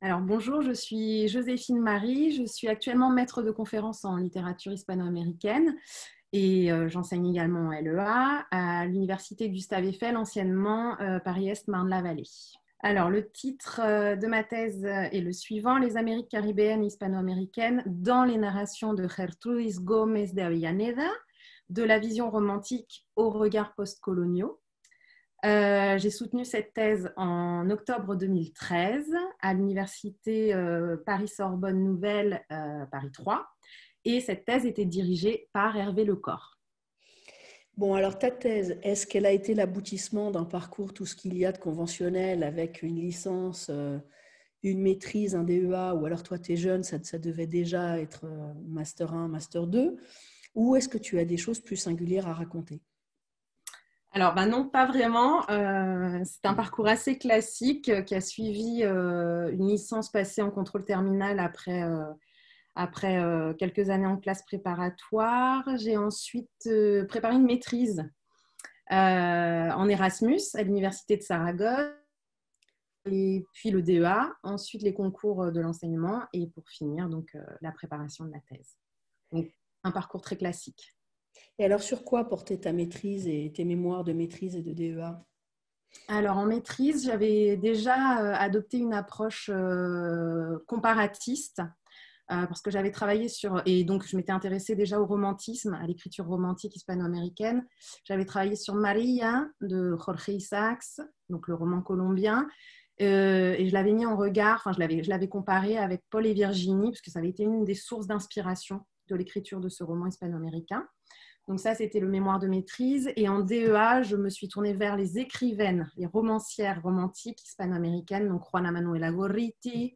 Alors bonjour, je suis Joséphine Marie, je suis actuellement maître de conférences en littérature hispano-américaine et j'enseigne également en LEA à l'université Gustave Eiffel, anciennement Paris-Est Marne-la-Vallée. Alors le titre de ma thèse est le suivant: Les Amériques caribéennes hispano-américaines dans les narrations de Gertrudis Gómez de Avellaneda, de la vision romantique aux regards postcoloniaux. J'ai soutenu cette thèse en octobre 2013 à l'université Paris-Sorbonne Nouvelle, Paris 3. Et cette thèse était dirigée par Hervé Lecor. Bon, alors ta thèse, est-ce qu'elle a été l'aboutissement d'un parcours, tout ce qu'il y a de conventionnel avec une licence, une maîtrise, un DEA, ou alors toi tu es jeune, ça devait déjà être Master 1, Master 2, ou est-ce que tu as des choses plus singulières à raconter? Alors, non, pas vraiment. C'est un parcours assez classique qui a suivi une licence passée en contrôle terminal après quelques années en classe préparatoire. J'ai ensuite préparé une maîtrise en Erasmus à l'université de Saragosse, et puis le DEA, ensuite les concours de l'enseignement et pour finir donc la préparation de la thèse. Donc, un parcours très classique. Et alors sur quoi portait ta maîtrise et tes mémoires de maîtrise et de DEA? Alors, en maîtrise, j'avais déjà adopté une approche comparatiste parce que j'avais travaillé sur, et donc je m'étais intéressée déjà au romantisme, à l'écriture romantique hispano-américaine. J'avais travaillé sur Maria de Jorge Isaacs, donc le roman colombien, et je l'avais mis en regard, enfin je l'avais comparé avec Paul et Virginie, parce que ça avait été une des sources d'inspiration de l'écriture de ce roman hispano-américain. Donc ça, c'était le mémoire de maîtrise. Et en DEA, je me suis tournée vers les écrivaines, les romancières romantiques hispano-américaines, donc Juana Manuela Gorriti,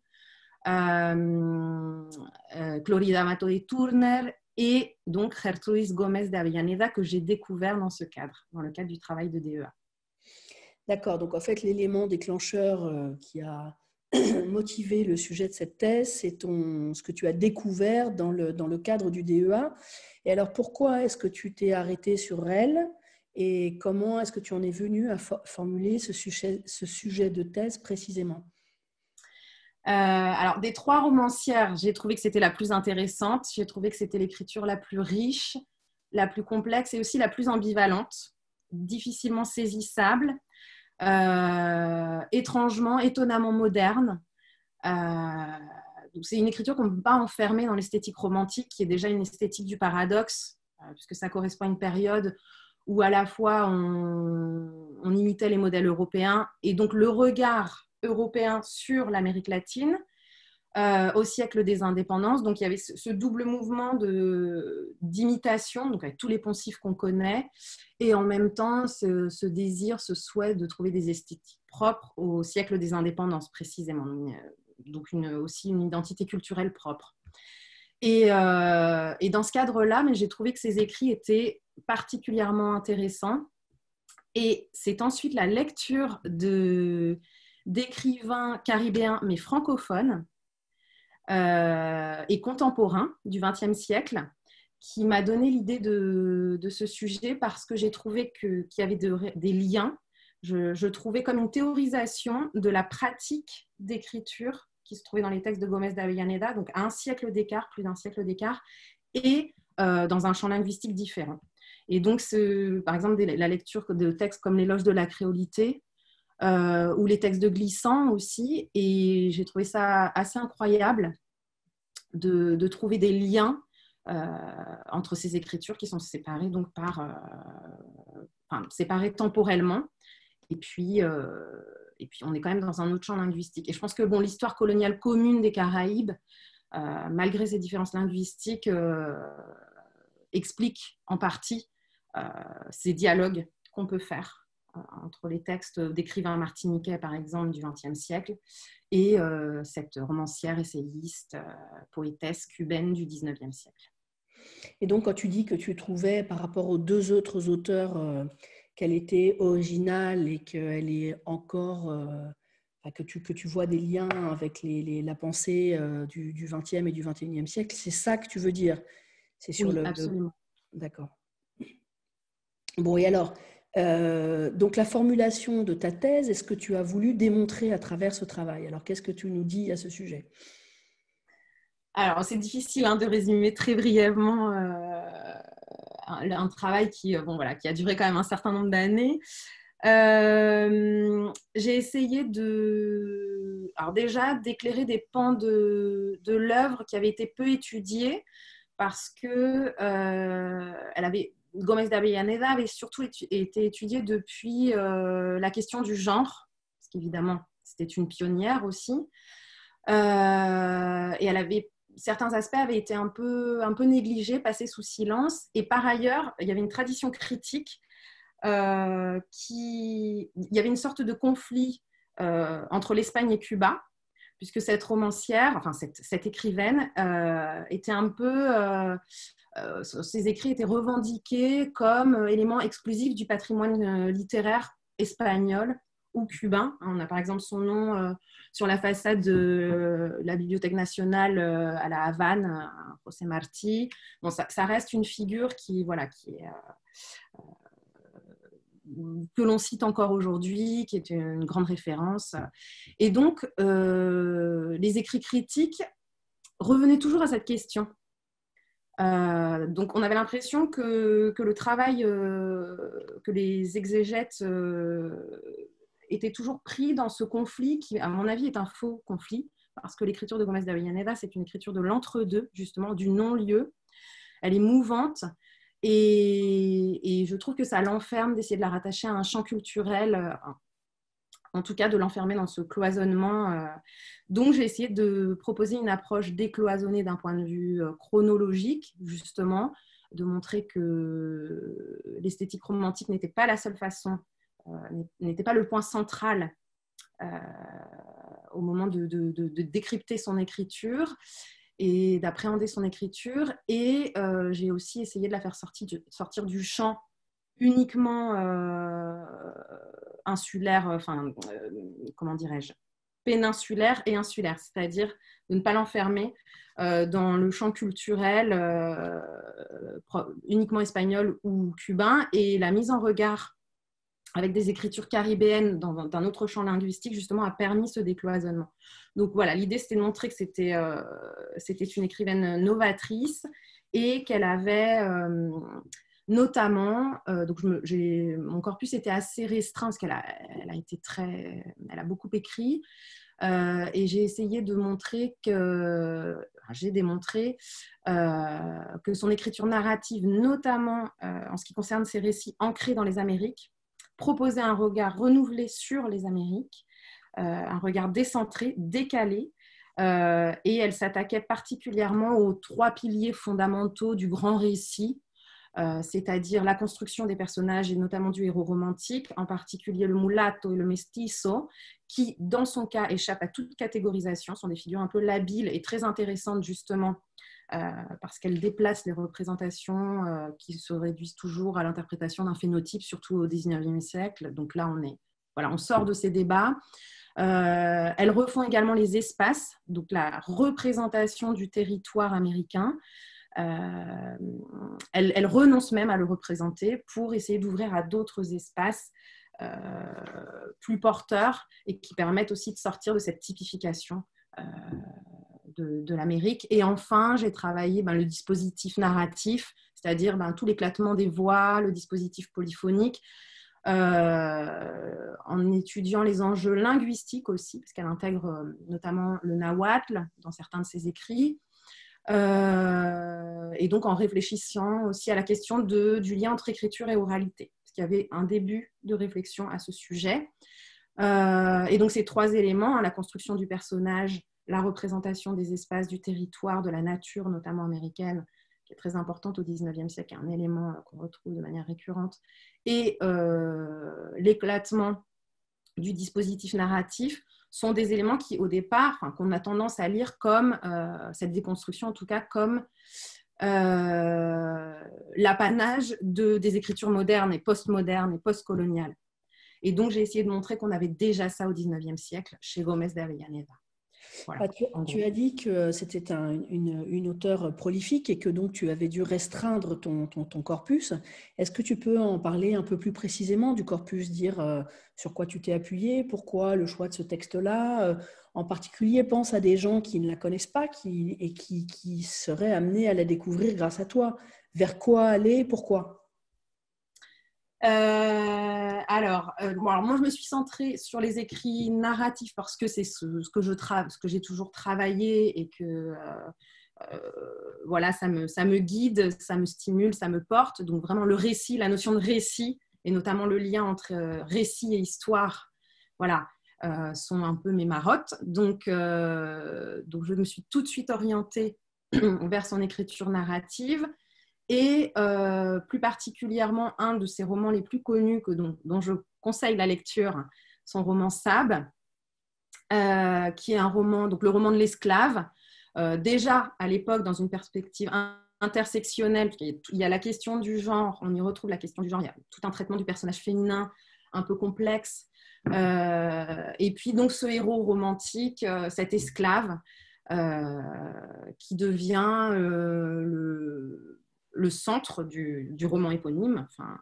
Clorida Mato de Turner et donc Gertrudis Gómez de Avellaneda, que j'ai découvert dans ce cadre, dans le cadre du travail de DEA. D'accord, donc en fait l'élément déclencheur qui a motivé le sujet de cette thèse, c'est ce que tu as découvert dans le cadre du DEA. Et alors pourquoi est-ce que tu t'es arrêté sur elle et comment est-ce que tu en es venu à formuler ce sujet de thèse précisément? Alors, des trois romancières, j'ai trouvé que c'était la plus intéressante. J'ai trouvé que c'était l'écriture la plus riche, la plus complexe et aussi la plus ambivalente, difficilement saisissable, étonnamment moderne. Donc c'est une écriture qu'on ne peut pas enfermer dans l'esthétique romantique, qui est déjà une esthétique du paradoxe, puisque ça correspond à une période où à la fois on imitait les modèles européens, et donc le regard européen sur l'Amérique latine au siècle des indépendances. Donc il y avait ce double mouvement d'imitation, donc avec tous les poncifs qu'on connaît, et en même temps ce désir, ce souhait de trouver des esthétiques propres au siècle des indépendances précisément. Donc aussi une identité culturelle propre. Et dans ce cadre-là, mais j'ai trouvé que ces écrits étaient particulièrement intéressants. Et c'est ensuite la lecture d'écrivains caribéens, mais francophones et contemporains du XXe siècle, qui m'a donné l'idée de ce sujet parce que j'ai trouvé qu'il y avait des liens. Je trouvais comme une théorisation de la pratique d'écriture qui se trouvait dans les textes de Gómez d'Avellaneda, donc à un siècle d'écart, plus d'un siècle d'écart, et dans un champ linguistique différent. Et donc, par exemple, la lecture de textes comme l'Éloge de la créolité ou les textes de Glissant aussi, et j'ai trouvé ça assez incroyable de trouver des liens entre ces écritures qui sont séparées donc séparées temporellement, et puis on est quand même dans un autre champ linguistique. Et je pense que l'histoire coloniale commune des Caraïbes, malgré ces différences linguistiques, explique en partie ces dialogues qu'on peut faire entre les textes d'écrivains martiniquais, par exemple, du XXe siècle, et cette romancière, essayiste, poétesse cubaine du XIXe siècle. Et donc, quand tu dis que tu trouvais, par rapport aux deux autres auteurs, qu'elle était originale et qu'elle est encore, que tu vois des liens avec la pensée du XXe et du XXIe siècle, c'est ça que tu veux dire? C'est sur Oui, absolument. D'accord. Bon, et alors, Donc, la formulation de ta thèse, est-ce que tu as voulu démontrer à travers ce travail? Alors, qu'est-ce que tu nous dis à ce sujet? Alors, c'est difficile de résumer très brièvement un travail bon, voilà, qui a duré quand même un certain nombre d'années. J'ai essayé alors déjà d'éclairer des pans de l'œuvre qui avaient été peu étudiés parce que Gómez de Avellaneda avait surtout été étudiée depuis la question du genre, parce qu'évidemment, c'était une pionnière aussi. Et certains aspects avaient été un peu négligés, passés sous silence. Et par ailleurs, il y avait une tradition critique il y avait une sorte de conflit entre l'Espagne et Cuba, puisque cette romancière, enfin cette écrivaine, était un peu... ses écrits étaient revendiqués comme éléments exclusifs du patrimoine littéraire espagnol ou cubain. On a par exemple son nom sur la façade de la Bibliothèque nationale à La Havane, José Martí. Bon, ça reste une figure qui est... que l'on cite encore aujourd'hui, qui est une grande référence. Et donc, les écrits critiques revenaient toujours à cette question. Donc, on avait l'impression que le travail, que les exégètes étaient toujours pris dans ce conflit qui, à mon avis, est un faux conflit, parce que l'écriture de Gómez de Avellaneda, c'est une écriture de l'entre-deux, justement, du non-lieu. Elle est mouvante. Et je trouve que ça l'enferme d'essayer de la rattacher à un champ culturel, en tout cas de l'enfermer dans ce cloisonnement. Donc, j'ai essayé de proposer une approche décloisonnée d'un point de vue chronologique, justement, de montrer que l'esthétique romantique n'était pas la seule façon, n'était pas le point central au moment de décrypter son écriture et d'appréhender son écriture. Et j'ai aussi essayé de la faire sortir du champ uniquement insulaire, comment dirais-je, péninsulaire et insulaire, c'est-à-dire de ne pas l'enfermer dans le champ culturel uniquement espagnol ou cubain, et la mise en regard avec des écritures caribéennes d'un autre champ linguistique, justement, a permis ce décloisonnement. Donc voilà, l'idée, c'était de montrer que c'était une écrivaine novatrice et qu'elle avait notamment, donc mon corpus était assez restreint parce qu'elle a beaucoup écrit, et j'ai essayé de montrer j'ai démontré que son écriture narrative, notamment en ce qui concerne ses récits ancrés dans les Amériques, proposait un regard renouvelé sur les Amériques, un regard décentré, décalé, et elle s'attaquait particulièrement aux 3 piliers fondamentaux du grand récit, c'est-à-dire la construction des personnages et notamment du héros romantique, en particulier le mulatto et le mestizo, qui, dans son cas, échappent à toute catégorisation, sont des figures un peu labiles et très intéressantes justement parce qu'elles déplacent les représentations qui se réduisent toujours à l'interprétation d'un phénotype, surtout au XIXe siècle. Donc là, on sort de ces débats. Elles refont également les espaces, donc la représentation du territoire américain. Elle renonce même à le représenter pour essayer d'ouvrir à d'autres espaces plus porteurs et qui permettent aussi de sortir de cette typification de l'Amérique. Et enfin, j'ai travaillé le dispositif narratif, c'est-à-dire tout l'éclatement des voix, le dispositif polyphonique, en étudiant les enjeux linguistiques aussi, parce qu'elle intègre notamment le nahuatl dans certains de ses écrits, et donc en réfléchissant aussi à la question du lien entre écriture et oralité, parce qu'il y avait un début de réflexion à ce sujet. Et donc ces 3 éléments, la construction du personnage, la représentation des espaces, du territoire, de la nature, notamment américaine, qui est très importante au XIXe siècle, un élément qu'on retrouve de manière récurrente, et l'éclatement du dispositif narratif, sont des éléments qui, au départ, qu'on a tendance à lire comme, cette déconstruction en tout cas, comme l'apanage des écritures modernes et postmodernes et postcoloniales. Et donc, j'ai essayé de montrer qu'on avait déjà ça au XIXe siècle chez Gómez de Avellaneda. Voilà, Ah, en tu gros. as dit que c'était une auteure prolifique et que donc tu avais dû restreindre ton corpus. Est-ce que tu peux en parler un peu plus précisément du corpus, dire sur quoi tu t'es appuyé, pourquoi le choix de ce texte-là? En particulier, pense à des gens qui ne la connaissent pas qui seraient amenés à la découvrir grâce à toi. Vers quoi aller, pourquoi? Bon, alors, moi, je me suis centrée sur les écrits narratifs parce que c'est ce que j'ai toujours travaillé et que voilà, ça me guide, ça me stimule, ça me porte. Donc vraiment le récit, la notion de récit et notamment le lien entre récit et histoire, voilà, sont un peu mes marottes. Donc je me suis tout de suite orientée vers son écriture narrative. Et plus particulièrement, un de ses romans les plus connus dont je conseille la lecture, son roman Sab, qui est un roman, donc le roman de l'esclave, déjà à l'époque dans une perspective intersectionnelle, parce qu'il y a la question du genre, on y retrouve la question du genre, il y a tout un traitement du personnage féminin un peu complexe, et puis donc ce héros romantique, cet esclave, qui devient le centre du roman éponyme. Enfin,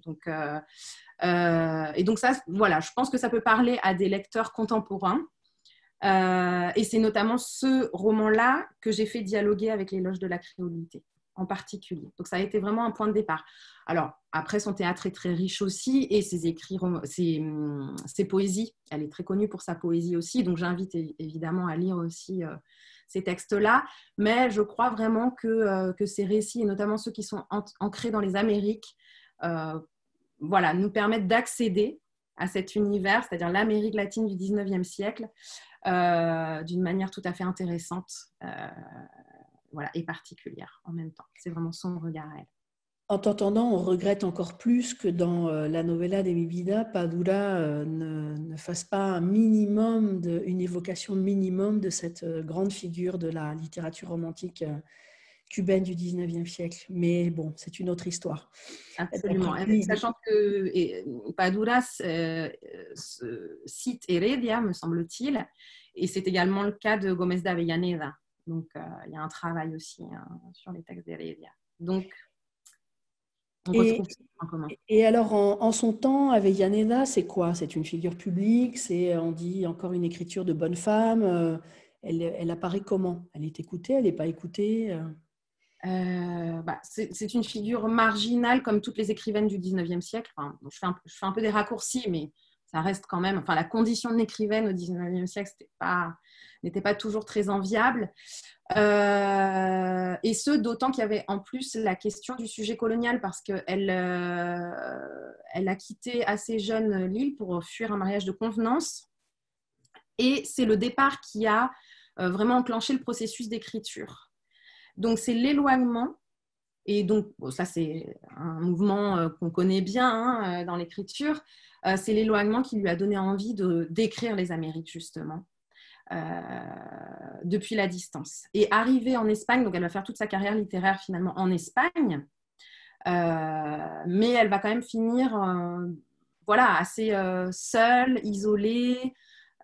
et donc ça, voilà, je pense que ça peut parler à des lecteurs contemporains. Et c'est notamment ce roman-là que j'ai fait dialoguer avec l'éloge de la créolité, en particulier. Donc ça a été vraiment un point de départ. Alors, après, son théâtre est très riche aussi, et ses écrits, ses poésies, elle est très connue pour sa poésie aussi, donc j'invite évidemment à lire aussi ces textes-là, mais je crois vraiment que ces récits, et notamment ceux qui sont ancrés dans les Amériques, voilà, nous permettent d'accéder à cet univers, c'est-à-dire l'Amérique latine du 19e siècle, d'une manière tout à fait intéressante, voilà, et particulière en même temps. C'est vraiment son regard à elle. En t'entendant, on regrette encore plus que dans la novella de Mi Vida, Padura ne fasse pas une évocation minimum de cette grande figure de la littérature romantique cubaine du 19e siècle. Mais bon, c'est une autre histoire. Absolument. Sachant que Padura cite Heredia, me semble-t-il, et c'est également le cas de Gómez d'Avellaneda. Donc, il y a un travail aussi sur les textes d'Heredia. Donc, on retrouve ça en commun. Et alors, en son temps, Avellaneda, c'est quoi? C'est une figure publique? On dit encore une écriture de bonne femme? Elle apparaît comment? Elle est écoutée? Elle n'est pas écoutée? C'est une figure marginale comme toutes les écrivaines du 19e siècle. Enfin, je fais un peu des raccourcis, mais ça reste quand même... Enfin, la condition de l'écrivaine au 19e siècle n'était pas toujours très enviable. Et ce, d'autant qu'il y avait en plus la question du sujet colonial, parce qu'elle elle a quitté assez jeune l'île pour fuir un mariage de convenance. Et c'est le départ qui a vraiment enclenché le processus d'écriture. Donc, c'est l'éloignement. Et donc, ça, c'est un mouvement qu'on connaît bien dans l'écriture. C'est l'éloignement qui lui a donné envie d'écrire les Amériques, justement, depuis la distance. Et arrivée en Espagne, donc elle va faire toute sa carrière littéraire finalement en Espagne, mais elle va quand même finir voilà, assez seule, isolée.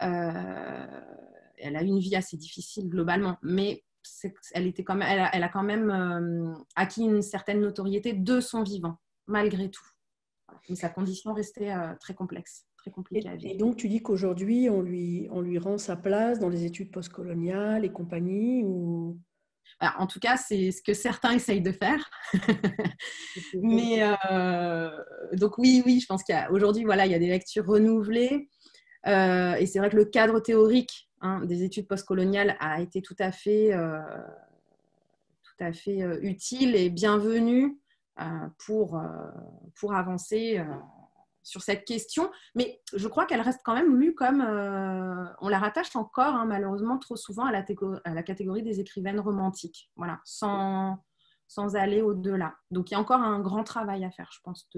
Elle a eu une vie assez difficile globalement, mais elle a quand même acquis une certaine notoriété de son vivant, malgré tout. Voilà. Mais sa condition restait très complexe, très compliquée à vivre. Et donc, tu dis qu'aujourd'hui, on lui rend sa place dans les études postcoloniales et compagnie ou... Alors, en tout cas, c'est ce que certains essayent de faire. Mais donc oui, je pense qu'aujourd'hui, voilà, il y a des lectures renouvelées. Et c'est vrai que le cadre théorique des études postcoloniales a été tout à fait utile et bienvenu pour avancer sur cette question. Mais je crois qu'elle reste quand même lue comme... on la rattache encore, malheureusement, trop souvent à la catégorie des écrivaines romantiques. Voilà, sans aller au-delà. Donc, il y a encore un grand travail à faire, je pense,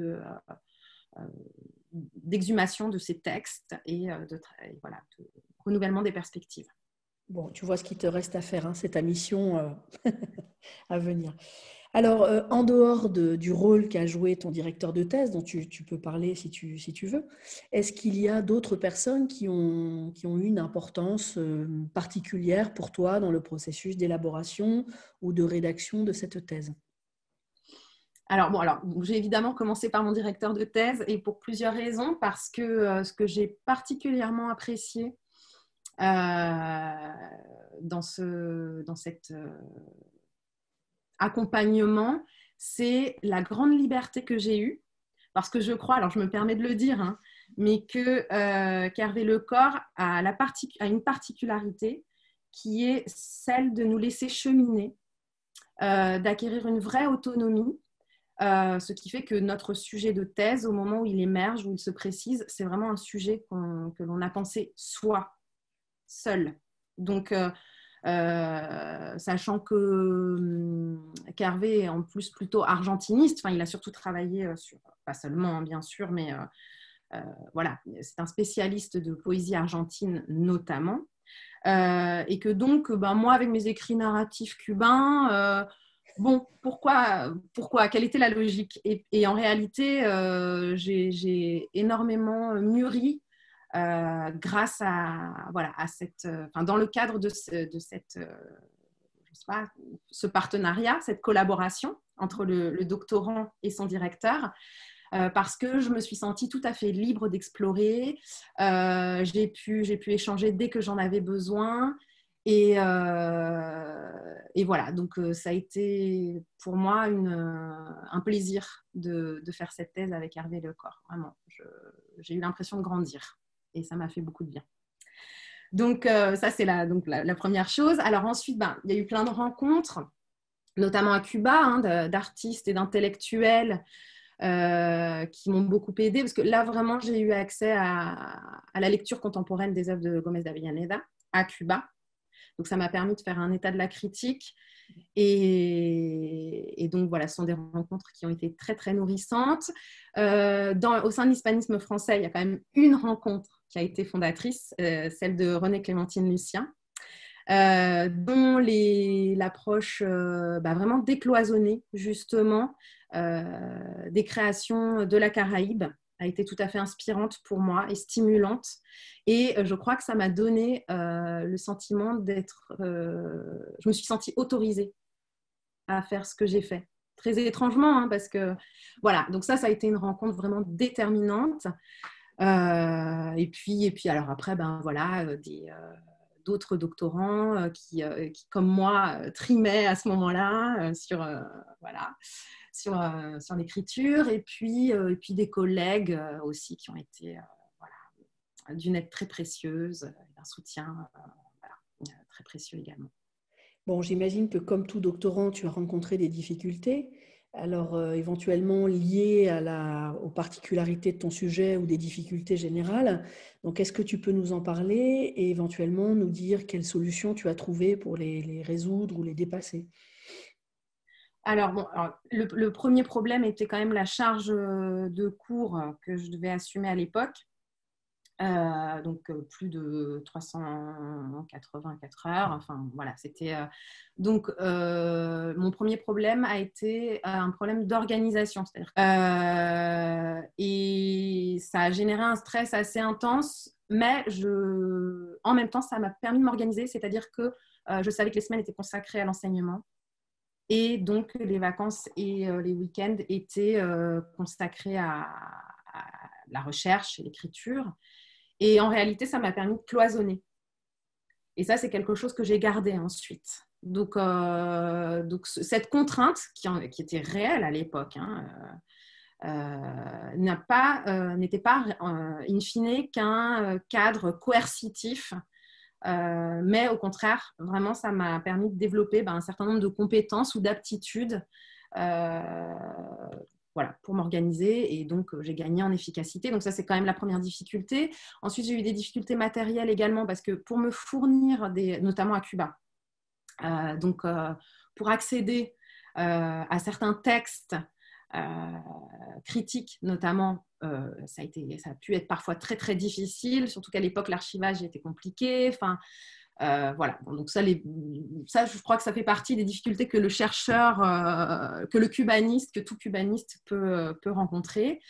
d'exhumation de ces textes et de renouvellement des perspectives. Bon, tu vois ce qu'il te reste à faire, c'est ta mission à venir. Alors, en dehors du rôle qu'a joué ton directeur de thèse, dont tu peux parler si tu veux, est-ce qu'il y a d'autres personnes qui ont eu une importance particulière pour toi dans le processus d'élaboration ou de rédaction de cette thèse? Alors, j'ai évidemment commencé par mon directeur de thèse et pour plusieurs raisons, parce que ce que j'ai particulièrement apprécié dans cet accompagnement, c'est la grande liberté que j'ai eue, parce que je crois, alors je me permets de le dire, hein, mais qu'Hervé Lecor a une particularité qui est celle de nous laisser cheminer, d'acquérir une vraie autonomie. Ce qui fait que notre sujet de thèse, au moment où il émerge, où il se précise, c'est vraiment un sujet que l'on a pensé soi, seul. Donc, sachant qu'Hervé est en plus plutôt argentiniste, enfin, il a surtout travaillé sur, pas seulement hein, bien sûr, mais voilà, c'est un spécialiste de poésie argentine notamment. Et que donc, ben, moi, avec mes écrits narratifs cubains, bon, pourquoi, quelle était la logique? Et en réalité, j'ai énormément mûri grâce voilà, à enfin, dans le cadre de cette, je sais pas, ce partenariat, cette collaboration entre le doctorant et son directeur. Parce que je me suis sentie tout à fait libre d'explorer. J'ai pu échanger dès que j'en avais besoin. Et voilà, donc ça a été pour moi un plaisir de faire cette thèse avec Hervé Lecor. Vraiment, j'ai eu l'impression de grandir et ça m'a fait beaucoup de bien. Donc ça, c'est la première chose. Alors ensuite, il y a eu plein de rencontres, notamment à Cuba, hein, d'artistes et d'intellectuels qui m'ont beaucoup aidée, parce que là, vraiment, j'ai eu accès à la lecture contemporaine des œuvres de Gómez d'Avellaneda à Cuba. Donc, ça m'a permis de faire un état de la critique. Et donc, voilà, ce sont des rencontres qui ont été très, très nourrissantes. Au sein de l'hispanisme français, il y a quand même une rencontre qui a été fondatrice, celle de Renée-Clémentine Lucien, dont l'approche vraiment décloisonnée, justement, des créations de la Caraïbe a été tout à fait inspirante pour moi et stimulante. Et je crois que ça m'a donné le sentiment d'être... je me suis sentie autorisée à faire ce que j'ai fait. Très étrangement, hein, parce que... Voilà, donc ça a été une rencontre vraiment déterminante. Et puis alors après, voilà, d'autres doctorants qui, comme moi, trimaient à ce moment-là voilà, sur l'écriture, et puis des collègues aussi qui ont été voilà, d'une aide très précieuse, d'un soutien voilà, très précieux également. Bon, j'imagine que comme tout doctorant, tu as rencontré des difficultés, alors éventuellement liées aux particularités de ton sujet ou des difficultés générales. Donc, est-ce que tu peux nous en parler et éventuellement nous dire quelles solutions tu as trouvées pour les résoudre ou les dépasser? Alors, le premier problème était quand même la charge de cours que je devais assumer à l'époque. Donc plus de 384 heures. Enfin, voilà, c'était... Donc, mon premier problème a été un problème d'organisation. Et ça a généré un stress assez intense, mais en même temps, ça m'a permis de m'organiser, c'est-à-dire que je savais que les semaines étaient consacrées à l'enseignement. Et donc, les vacances et les week-ends étaient consacrés à la recherche et l'écriture. Et en réalité, ça m'a permis de cloisonner. Et ça, c'est quelque chose que j'ai gardé ensuite. Donc cette contrainte, qui était réelle à l'époque, hein, n'était pas, in fine, qu'un cadre coercitif. Mais au contraire, vraiment, ça m'a permis de développer un certain nombre de compétences ou d'aptitudes voilà, pour m'organiser, et donc j'ai gagné en efficacité. Donc ça, c'est quand même la première difficulté. Ensuite, j'ai eu des difficultés matérielles également, parce que pour me fournir, notamment à Cuba, pour accéder à certains textes critiques notamment, ça a pu être parfois très très difficile, surtout qu'à l'époque l'archivage était compliqué. Enfin, Voilà. Bon, donc ça, je crois que ça fait partie des difficultés que le chercheur, que le cubaniste, que tout cubaniste peut rencontrer.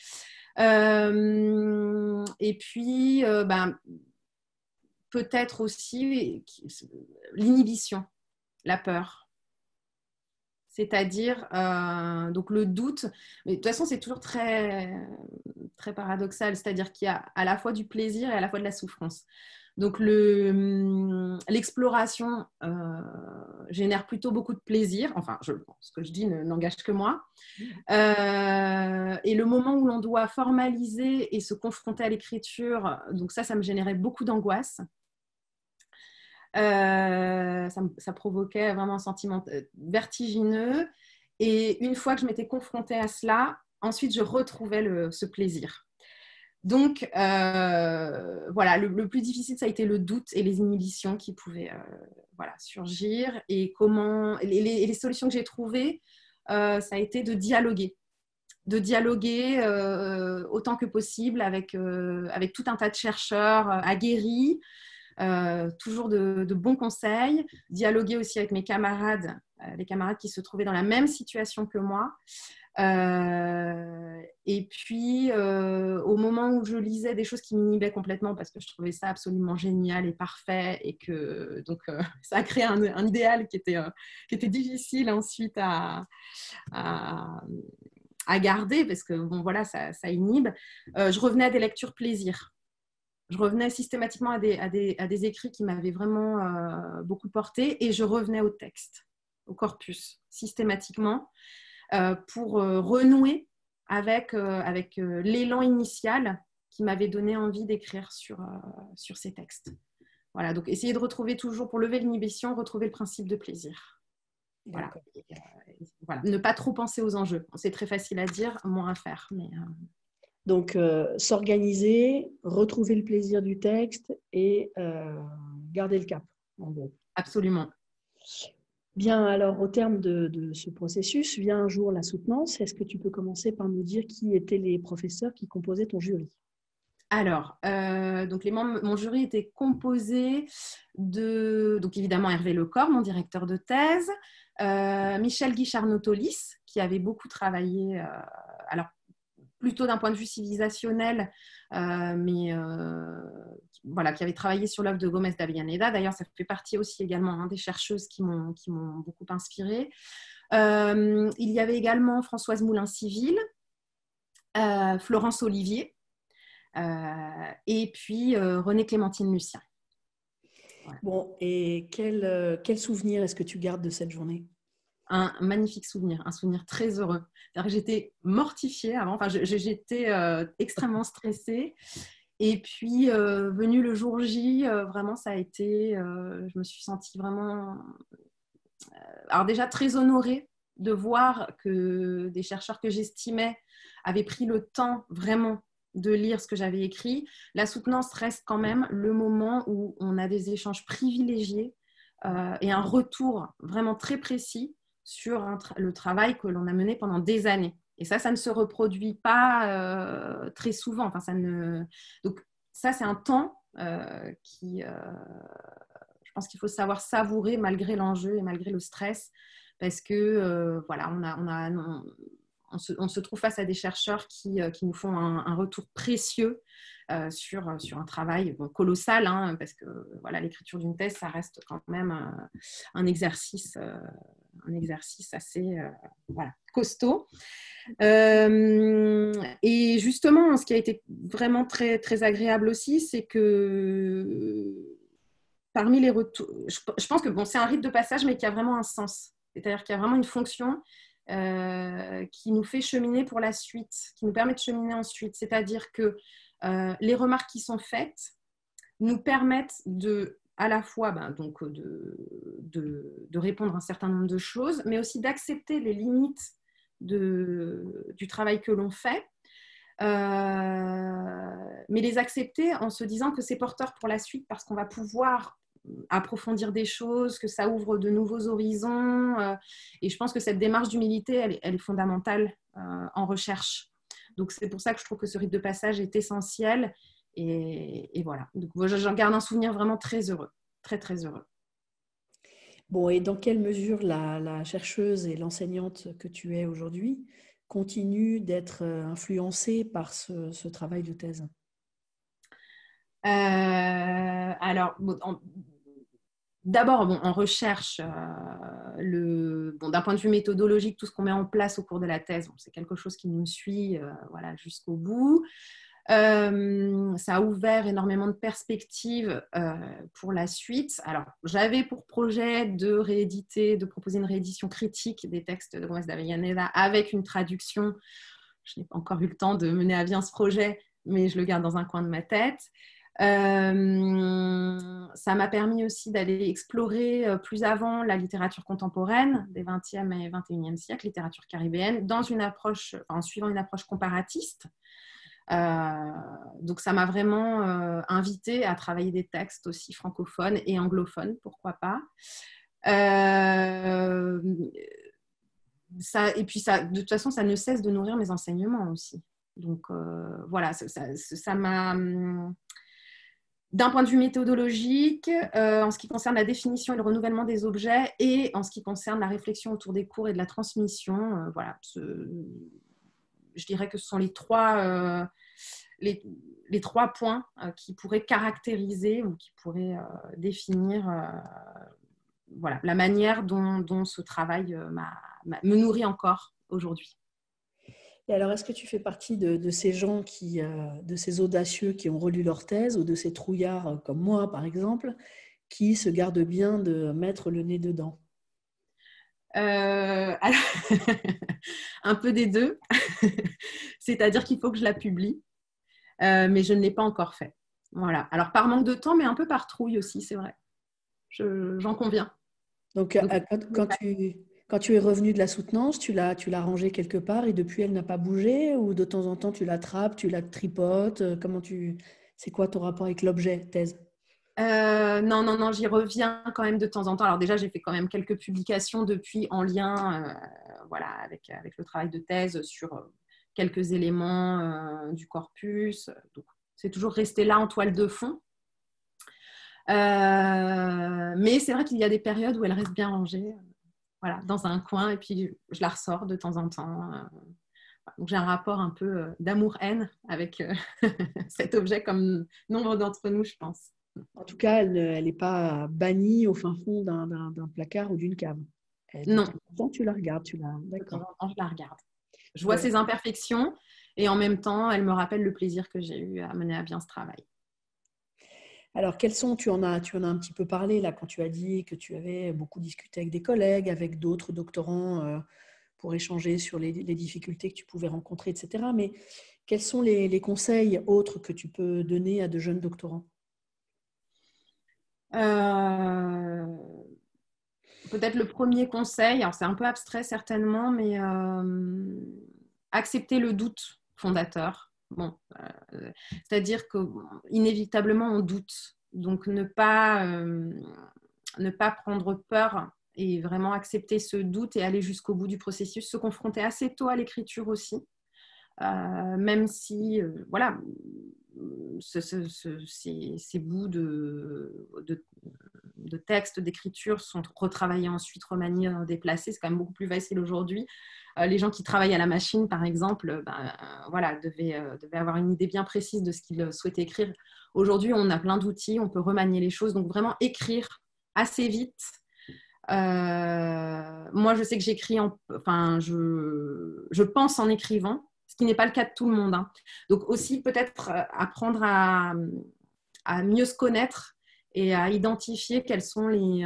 Et puis, peut-être aussi l'inhibition, la peur. C'est-à-dire, donc le doute, mais de toute façon, c'est toujours très, très paradoxal, c'est-à-dire qu'il y a à la fois du plaisir et à la fois de la souffrance. Donc, l'exploration génère plutôt beaucoup de plaisir. Enfin, ce que je dis n'engage que moi. Et le moment où l'on doit formaliser et se confronter à l'écriture, donc ça me générait beaucoup d'angoisse. Ça provoquait vraiment un sentiment vertigineux. Et une fois que je m'étais confrontée à cela, ensuite, je retrouvais ce plaisir. Donc, voilà, le plus difficile, ça a été le doute et les inhibitions qui pouvaient surgir. Et les solutions que j'ai trouvées, ça a été de dialoguer autant que possible avec tout un tas de chercheurs aguerris, toujours de bons conseils, dialoguer aussi avec mes camarades, les camarades qui se trouvaient dans la même situation que moi. Et puis, au moment où je lisais des choses qui m'inhibaient complètement parce que je trouvais ça absolument génial et parfait et que donc ça a créé un idéal qui était difficile ensuite à garder parce que bon voilà ça inhibe. Je revenais à des lectures plaisir. Je revenais systématiquement à des écrits qui m'avaient vraiment beaucoup porté et je revenais au texte, au corpus, systématiquement, pour renouer avec l'élan initial qui m'avait donné envie d'écrire sur ces textes. Voilà, donc essayer de retrouver toujours, pour lever l'inhibition, retrouver le principe de plaisir. Voilà. Voilà. Ne pas trop penser aux enjeux. C'est très facile à dire, moins à faire. Mais, Donc, s'organiser, retrouver le plaisir du texte et garder le cap, en gros. Absolument. Bien, alors, au terme de ce processus, vient un jour la soutenance. Est-ce que tu peux commencer par nous dire qui étaient les professeurs qui composaient ton jury? Alors, donc mon jury était composé de, donc évidemment, Hervé Lecor, mon directeur de thèse, Michel Guichard-Notolis, qui avait beaucoup travaillé, alors plutôt d'un point de vue civilisationnel, mais voilà, qui avait travaillé sur l'œuvre de Gómez d'Avellaneda. D'ailleurs, ça fait partie aussi également des chercheuses qui m'ont beaucoup inspirée. Il y avait également Françoise Moulin-Civil, Florence Olivier, et puis Renée-Clémentine Lucien. Voilà. Bon, et quel souvenir est-ce que tu gardes de cette journée? Un magnifique souvenir, un souvenir très heureux. J'étais mortifiée avant, enfin, j'étais extrêmement stressée. Et puis, venu le jour J, vraiment, ça a été, je me suis sentie vraiment, alors déjà très honorée de voir que des chercheurs que j'estimais avaient pris le temps vraiment de lire ce que j'avais écrit. La soutenance reste quand même le moment où on a des échanges privilégiés et un retour vraiment très précis sur le travail que l'on a mené pendant des années. Et ça ne se reproduit pas très souvent. Enfin, Donc, ça, c'est un temps qui... je pense qu'il faut savoir savourer malgré l'enjeu et malgré le stress parce que, voilà, on se trouve face à des chercheurs qui nous font un retour précieux sur un travail colossal, hein, parce que voilà, l'écriture d'une thèse, ça reste quand même un exercice assez voilà, costaud. Et justement, ce qui a été vraiment très, très agréable aussi, c'est que parmi les retours, je pense que bon, c'est un rite de passage, mais qui a vraiment un sens. C'est-à-dire qu'il y a vraiment une fonction qui nous fait cheminer pour la suite, qui nous permet de cheminer ensuite. C'est-à-dire que les remarques qui sont faites nous permettent à la fois donc, de répondre à un certain nombre de choses, mais aussi d'accepter les limites du travail que l'on fait, mais les accepter en se disant que c'est porteur pour la suite parce qu'on va pouvoir approfondir des choses, que ça ouvre de nouveaux horizons. Et je pense que cette démarche d'humilité, elle est fondamentale en recherche. Donc, c'est pour ça que je trouve que ce rite de passage est essentiel. Et voilà. Donc, j'en garde un souvenir vraiment très heureux. très, très heureux. Bon, et dans quelle mesure la chercheuse et l'enseignante que tu es aujourd'hui continuent d'être influencées par ce travail de thèse? Alors, d'abord, on recherche d'un point de vue méthodologique, tout ce qu'on met en place au cours de la thèse, c'est quelque chose qui nous suit voilà, jusqu'au bout. Ça a ouvert énormément de perspectives pour la suite. Alors, j'avais pour projet de proposer une réédition critique des textes de Gómez d'Avellaneda avec une traduction. Je n'ai pas encore eu le temps de mener à bien ce projet, mais je le garde dans un coin de ma tête. Ça m'a permis aussi d'aller explorer plus avant la littérature contemporaine des 20e et 21e siècles, littérature caribéenne, en suivant une approche comparatiste. Donc ça m'a vraiment invitée à travailler des textes aussi francophones et anglophones, pourquoi pas. Et puis de toute façon, ça ne cesse de nourrir mes enseignements aussi. Donc voilà, ça m'a... D'un point de vue méthodologique, en ce qui concerne la définition et le renouvellement des objets, et en ce qui concerne la réflexion autour des cours et de la transmission, voilà, je dirais que ce sont les trois points qui pourraient caractériser ou qui pourraient définir voilà, la manière dont ce travail me nourrit encore aujourd'hui. Et alors, est-ce que tu fais partie de ces gens de ces audacieux qui ont relu leur thèse, ou de ces trouillards comme moi, par exemple, qui se gardent bien de mettre le nez dedans? Alors, un peu des deux. C'est-à-dire qu'il faut que je la publie, mais je ne l'ai pas encore fait. Voilà. Alors, par manque de temps, mais un peu par trouille aussi, c'est vrai. J'en conviens. Donc, quand tu es revenu de la soutenance, tu l'as rangée quelque part et depuis, elle n'a pas bougé, ou de temps en temps, tu l'attrapes, tu la tripotes? C'est quoi ton rapport avec l'objet thèse? Non, j'y reviens quand même de temps en temps. Alors déjà, j'ai fait quand même quelques publications depuis en lien voilà, avec le travail de thèse sur quelques éléments du corpus. Donc, c'est toujours resté là en toile de fond. Mais c'est vrai qu'il y a des périodes où elle reste bien rangée, voilà, dans un coin, et puis je la ressors de temps en temps. Donc j'ai un rapport un peu d'amour-haine avec cet objet, comme nombre d'entre nous, je pense. En tout cas, elle n'est pas bannie au fin fond d'un placard ou d'une cave. De Non, temps en temps, tu la regardes, de temps D'accord. en temps, je la regarde. Je vois Bon. ses imperfections et en même temps, elle me rappelle le plaisir que j'ai eu à mener à bien ce travail. Alors, tu en as un petit peu parlé là quand tu as dit que tu avais beaucoup discuté avec des collègues, avec d'autres doctorants pour échanger sur les difficultés que tu pouvais rencontrer, etc. Mais quels sont les conseils autres que tu peux donner à de jeunes doctorants? Peut-être le premier conseil, alors c'est un peu abstrait certainement, mais accepter le doute fondateur. Bon, c'est-à-dire qu'inévitablement on doute, donc ne pas prendre peur et vraiment accepter ce doute et aller jusqu'au bout du processus, se confronter assez tôt à l'écriture aussi. Même si, voilà, ces bouts de texte, d'écriture sont retravaillés ensuite, remaniés, déplacés. C'est quand même beaucoup plus facile aujourd'hui. Les gens qui travaillent à la machine, par exemple, voilà, devaient avoir une idée bien précise de ce qu'ils souhaitaient écrire. Aujourd'hui, on a plein d'outils, on peut remanier les choses. Donc, vraiment écrire assez vite. Moi, je sais que je pense en écrivant, ce qui n'est pas le cas de tout le monde. Hein. Donc aussi peut-être apprendre à mieux se connaître et à identifier quels sont les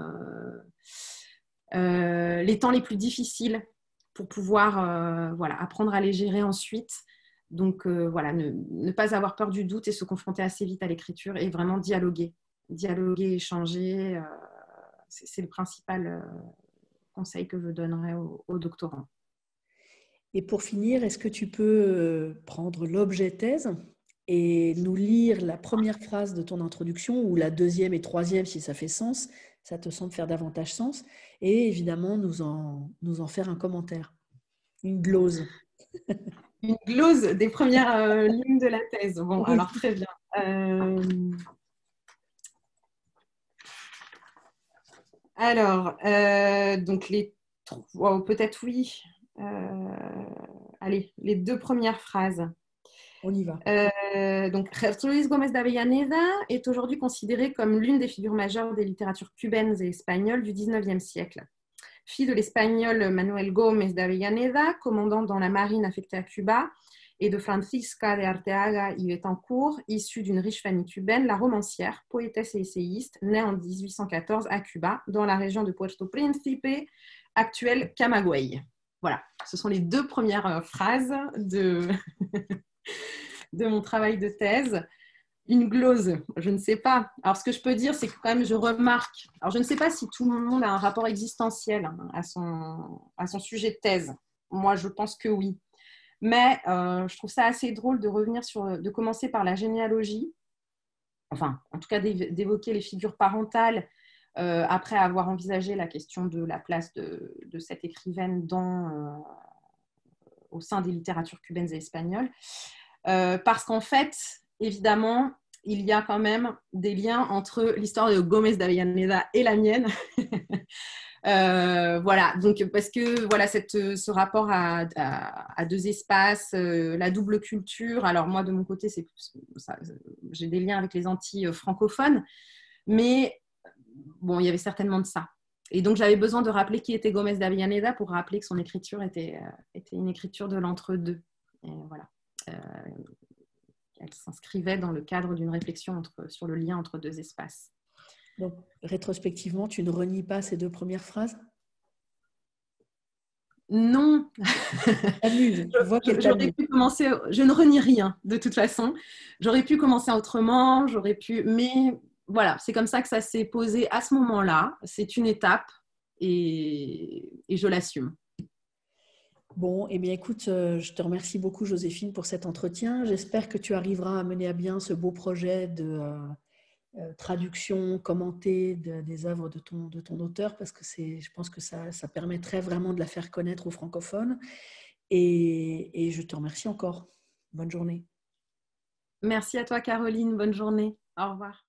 temps les plus difficiles pour pouvoir voilà, apprendre à les gérer ensuite. Donc voilà, ne pas avoir peur du doute et se confronter assez vite à l'écriture et vraiment dialoguer, échanger. C'est le principal conseil que je donnerais aux doctorants. Et pour finir, est-ce que tu peux prendre l'objet thèse et nous lire la première phrase de ton introduction, ou la deuxième et troisième si ça fait sens, ça te semble faire davantage sens, et évidemment nous en faire un commentaire, une glose. Une glose des premières lignes de la thèse. Bon, Oui. alors très bien. Alors, donc peut-être oui. Allez, les deux premières phrases. On y va. Donc, Gertrudis Luis Gómez d'Avellaneda est aujourd'hui considérée comme l'une des figures majeures des littératures cubaines et espagnoles du XIXe siècle. Fille de l'espagnol Manuel Gómez d'Avellaneda, commandant dans la marine affectée à Cuba, et de Francisca de Arteaga y Betancourt, issue d'une riche famille cubaine, la romancière, poétesse et essayiste, née en 1814 à Cuba, dans la région de Puerto Príncipe, actuelle Camagüey. Voilà, ce sont les deux premières phrases de mon travail de thèse. Une glose, je ne sais pas. Alors, ce que je peux dire, c'est que quand même, je remarque. Alors, je ne sais pas si tout le monde a un rapport existentiel à son sujet de thèse. Moi, je pense que oui. Mais je trouve ça assez drôle de revenir de commencer par la généalogie. Enfin, en tout cas, d'évoquer les figures parentales après avoir envisagé la question de la place de cette écrivaine au sein des littératures cubaines et espagnoles. Parce qu'en fait, évidemment, il y a quand même des liens entre l'histoire de Gómez d'Avellaneda et la mienne. Voilà, donc parce que voilà, ce rapport à deux espaces, la double culture. Alors moi, de mon côté, j'ai des liens avec les Antilles francophones, mais bon, il y avait certainement de ça. Et donc, j'avais besoin de rappeler qui était Gómez d'Avellaneda pour rappeler que son écriture était une écriture de l'entre-deux. Et voilà. Elle s'inscrivait dans le cadre d'une réflexion sur le lien entre deux espaces. Donc, rétrospectivement, tu ne renies pas ces deux premières phrases? Non. T'amuses. Je vois qu'elle J'aurais t'amuse. pu commencer, je ne renie rien de toute façon. J'aurais pu commencer autrement, mais voilà, c'est comme ça que ça s'est posé à ce moment-là. C'est une étape et je l'assume. Bon, eh bien écoute, je te remercie beaucoup Joséphine pour cet entretien. J'espère que tu arriveras à mener à bien ce beau projet de traduction commentée des œuvres de ton auteur, parce que je pense que ça permettrait vraiment de la faire connaître aux francophones. Et je te remercie encore. Bonne journée. Merci à toi Caroline, bonne journée. Au revoir.